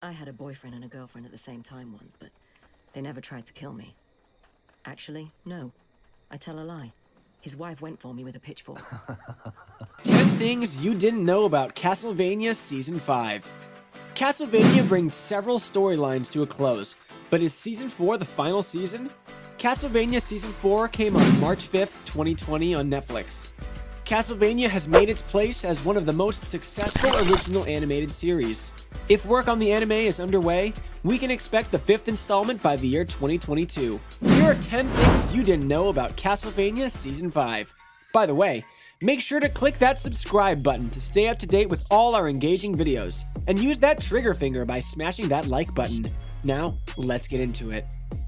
I had a boyfriend and a girlfriend at the same time once, but they never tried to kill me. Actually, no. I tell a lie. His wife went for me with a pitchfork. 10 things you didn't know about Castlevania Season 5. Castlevania brings several storylines to a close, but is Season 4 the final season? Castlevania Season 4 came on March 5th, 2020 on Netflix. Castlevania has made its place as one of the most successful original animated series. If work on the anime is underway, we can expect the 5th installment by the year 2022. Here are 10 things you didn't know about Castlevania Season 5. By the way, make sure to click that subscribe button to stay up to date with all our engaging videos, and use that trigger finger by smashing that like button. Now, let's get into it.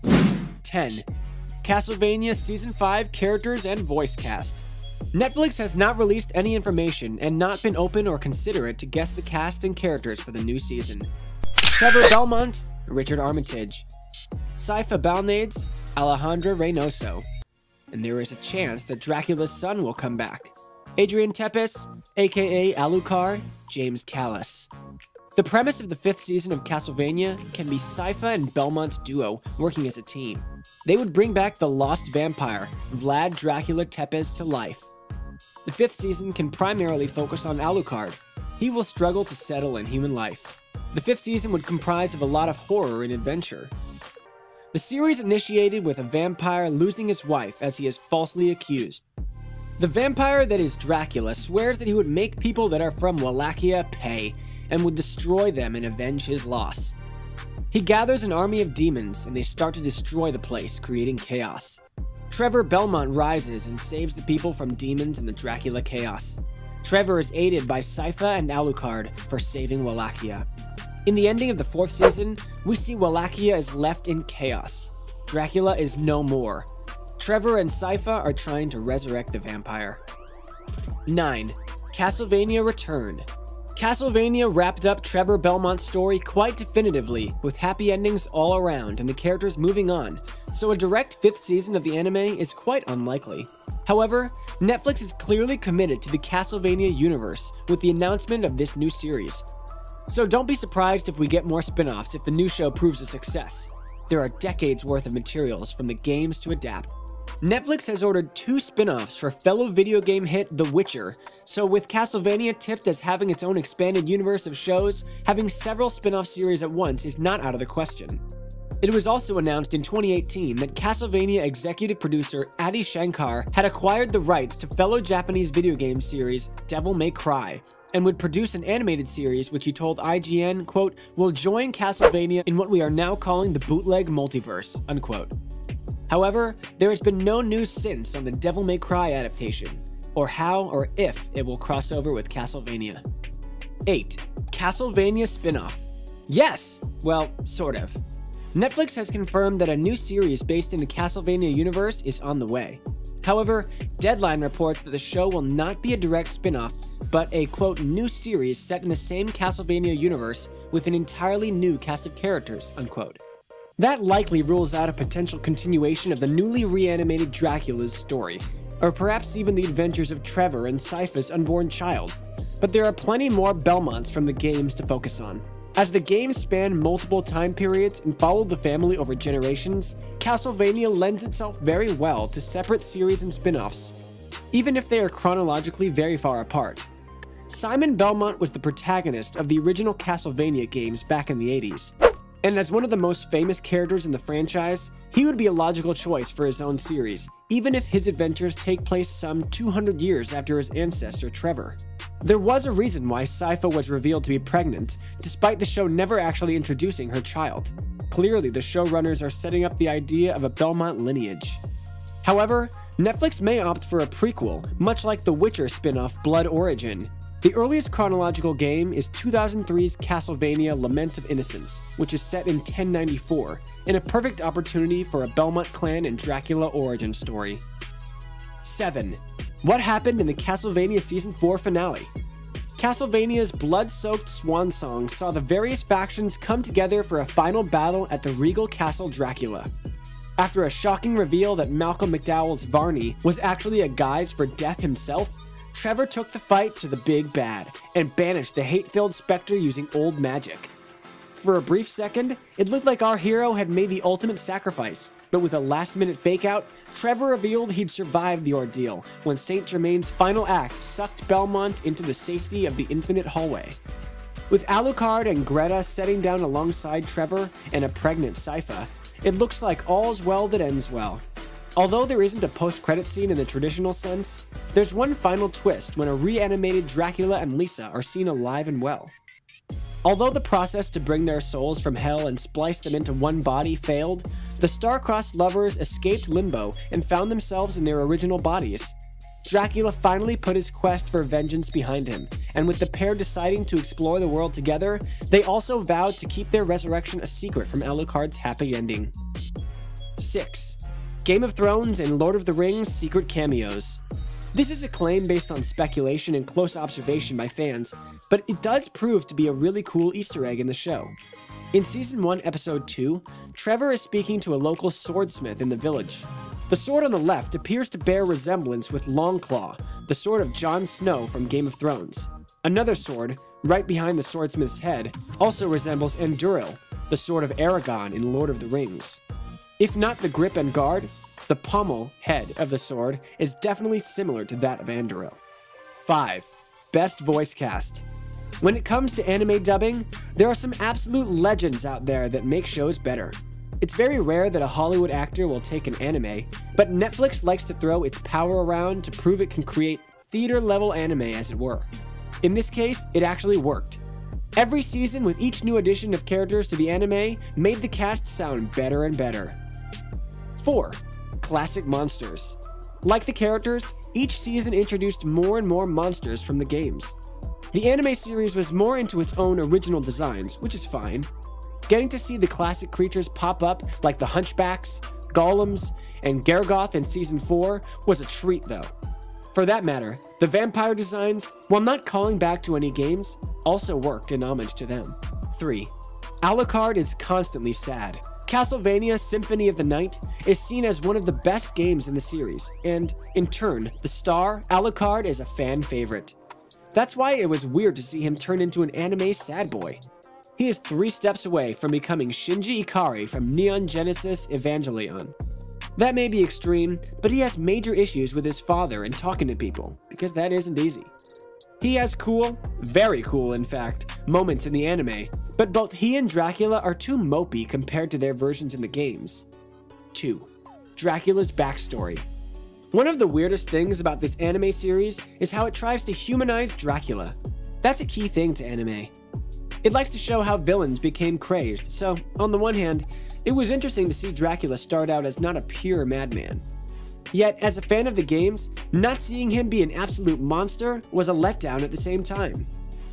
10. Castlevania Season 5 characters and voice cast. Netflix has not released any information and not been open or considerate to guess the cast and characters for the new season. Trevor Belmont, Richard Armitage. Sypha Balnades, Alejandra Reynoso. And there is a chance that Dracula's son will come back. Adrian Tepes, aka Alucard, James Callis. The premise of the 5th season of Castlevania can be Sypha and Belmont's duo working as a team. They would bring back the lost vampire, Vlad Dracula Tepes, to life. The 5th season can primarily focus on Alucard. He will struggle to settle in human life. The 5th season would comprise of a lot of horror and adventure. The series initiated with a vampire losing his wife as he is falsely accused. The vampire that is Dracula swears that he would make people that are from Wallachia pay, and would destroy them and avenge his loss. He gathers an army of demons, and they start to destroy the place, creating chaos. Trevor Belmont rises and saves the people from demons and the Dracula chaos. Trevor is aided by Sypha and Alucard for saving Wallachia. In the ending of the 4th season, we see Wallachia is left in chaos. Dracula is no more. Trevor and Sypha are trying to resurrect the vampire. 9. Castlevania Return. Castlevania wrapped up Trevor Belmont's story quite definitively, with happy endings all around and the characters moving on, so a direct 5th season of the anime is quite unlikely. However, Netflix is clearly committed to the Castlevania universe with the announcement of this new series. So don't be surprised if we get more spin-offs if the new show proves a success. There are decades worth of materials from the games to adapt. Netflix has ordered 2 spin-offs for fellow video game hit The Witcher, so with Castlevania tipped as having its own expanded universe of shows, having several spin-off series at once is not out of the question. It was also announced in 2018 that Castlevania executive producer Adi Shankar had acquired the rights to fellow Japanese video game series Devil May Cry, and would produce an animated series which he told IGN, quote, "will join Castlevania in what we are now calling the bootleg multiverse," unquote. However, there has been no news since on the Devil May Cry adaptation, or how or if it will cross over with Castlevania. 8. Castlevania spin-off. Yes! Well, sort of. Netflix has confirmed that a new series based in the Castlevania universe is on the way. However, Deadline reports that the show will not be a direct spin-off, but a, quote, new series set in the same Castlevania universe with an entirely new cast of characters, unquote. That likely rules out a potential continuation of the newly reanimated Dracula's story, or perhaps even the adventures of Trevor and Sypha's unborn child. But there are plenty more Belmonts from the games to focus on. As the games span multiple time periods and follow the family over generations, Castlevania lends itself very well to separate series and spin-offs, even if they are chronologically very far apart. Simon Belmont was the protagonist of the original Castlevania games back in the 80s. And as one of the most famous characters in the franchise, he would be a logical choice for his own series, even if his adventures take place some 200 years after his ancestor Trevor. There was a reason why Sypha was revealed to be pregnant, despite the show never actually introducing her child. Clearly, the showrunners are setting up the idea of a Belmont lineage. However, Netflix may opt for a prequel, much like the Witcher spin-off Blood Origin. The earliest chronological game is 2003's Castlevania Lament of Innocence, which is set in 1094, and a perfect opportunity for a Belmont clan and Dracula origin story. 7. What happened in the Castlevania Season 4 finale? Castlevania's blood-soaked swan song saw the various factions come together for a final battle at the Regal Castle Dracula. After a shocking reveal that Malcolm McDowell's Varney was actually a guise for Death himself, Trevor took the fight to the big bad and banished the hate-filled specter using old magic. For a brief second, it looked like our hero had made the ultimate sacrifice, but with a last-minute fake-out, Trevor revealed he'd survived the ordeal when Saint Germain's final act sucked Belmont into the safety of the infinite hallway. With Alucard and Greta setting down alongside Trevor and a pregnant Sypha, it looks like all's well that ends well. Although there isn't a post-credit scene in the traditional sense, there's one final twist when a reanimated Dracula and Lisa are seen alive and well. Although the process to bring their souls from hell and splice them into one body failed, the star-crossed lovers escaped limbo and found themselves in their original bodies. Dracula finally put his quest for vengeance behind him, and with the pair deciding to explore the world together, they also vowed to keep their resurrection a secret from Alucard's happy ending. 6. Game of Thrones and Lord of the Rings secret cameos. This is a claim based on speculation and close observation by fans, but it does prove to be a really cool Easter egg in the show. In Season 1, Episode 2, Trevor is speaking to a local swordsmith in the village. The sword on the left appears to bear resemblance with Longclaw, the sword of Jon Snow from Game of Thrones. Another sword, right behind the swordsmith's head, also resembles Andúril, the sword of Aragorn in Lord of the Rings. If not the grip and guard, the pommel head of the sword is definitely similar to that of Andúril. 5. Best voice cast. When it comes to anime dubbing, there are some absolute legends out there that make shows better. It's very rare that a Hollywood actor will take an anime, but Netflix likes to throw its power around to prove it can create theater-level anime, as it were. In this case, it actually worked. Every season, with each new addition of characters to the anime, made the cast sound better and better. 4. Classic monsters. Like the characters, each season introduced more and more monsters from the games. The anime series was more into its own original designs, which is fine. Getting to see the classic creatures pop up like the Hunchbacks, Golems, and Gargoth in Season 4 was a treat though. For that matter, the vampire designs, while not calling back to any games, also worked in homage to them. 3. Alucard is constantly sad. Castlevania Symphony of the Night is seen as one of the best games in the series, and, in turn, the star, Alucard, is a fan favorite. That's why it was weird to see him turn into an anime sad boy. He is 3 steps away from becoming Shinji Ikari from Neon Genesis Evangelion. That may be extreme, but he has major issues with his father and talking to people, because that isn't easy. He has cool, very cool in fact, moments in the anime, but both he and Dracula are too mopey compared to their versions in the games. 2. Dracula's backstory. One of the weirdest things about this anime series is how it tries to humanize Dracula. That's a key thing to anime. It likes to show how villains became crazed, so, on the one hand, it was interesting to see Dracula start out as not a pure madman. Yet, as a fan of the games, not seeing him be an absolute monster was a letdown at the same time.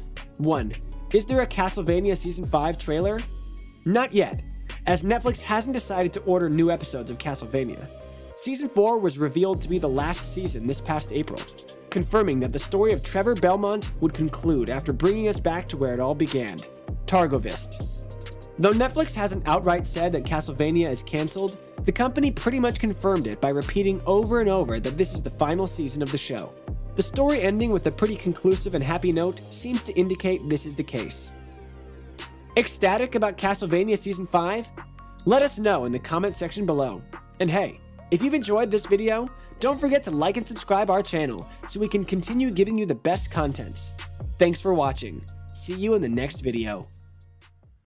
1. Is there a Castlevania Season 5 trailer? Not yet, as Netflix hasn't decided to order new episodes of Castlevania. Season 4 was revealed to be the last season this past April, confirming that the story of Trevor Belmont would conclude after bringing us back to where it all began, Targovist. Though Netflix hasn't outright said that Castlevania is cancelled, the company pretty much confirmed it by repeating over and over that this is the final season of the show. The story ending with a pretty conclusive and happy note seems to indicate this is the case. Ecstatic about Castlevania Season 5? Let us know in the comment section below. And hey, if you've enjoyed this video, don't forget to like and subscribe our channel so we can continue giving you the best contents. Thanks for watching. See you in the next video.